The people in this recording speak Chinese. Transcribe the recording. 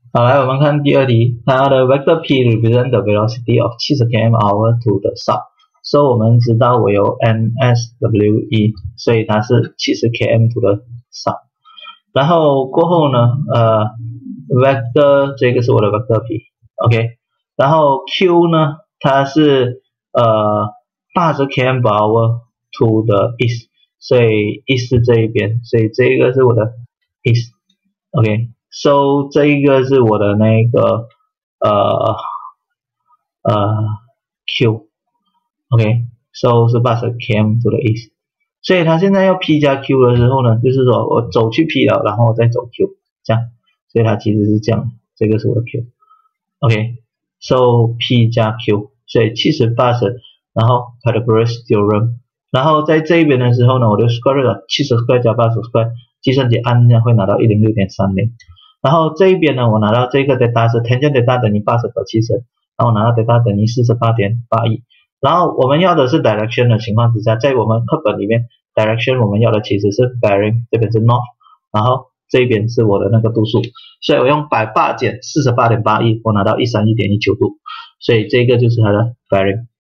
好，来我们看第二题，它的 vector p represent the velocity of 70 km/h to the south。所以我们知道我有 NSWE， 所以它是70 km to the south。然后过后呢，vector 这个是我的 vector p，OK，然后 Q 呢，它是80 km/h to the east， 所以 east 这一边，所以这个是我的 east，OK。So 这一个是我的那个Q，OK，So 是80 km to the east， 所以它现在要 P 加 Q 的时候呢，就是说我走去 P 了，然后我再走 Q， 这样，所以它其实是这样，这个是我的 Q，OK，So P 加 Q， 所以70 80， 然后 Pythagoras theorem， 然后在这一边的时候呢，我的 square root 70 square 加80 square， 计算机按一下会拿到 106.30。然后这一边呢，我拿到这个 delta 是 tangent delta 等于80和70，然后我拿到 delta 等于 48.81。然后我们要的是 direction 的情况之下，在我们课本里面 direction 我们要的其实是 bearing， 这边是 north， 然后这边是我的那个度数，所以我用180减 48.81， 我拿到131.19度，所以这个就是它的 bearing。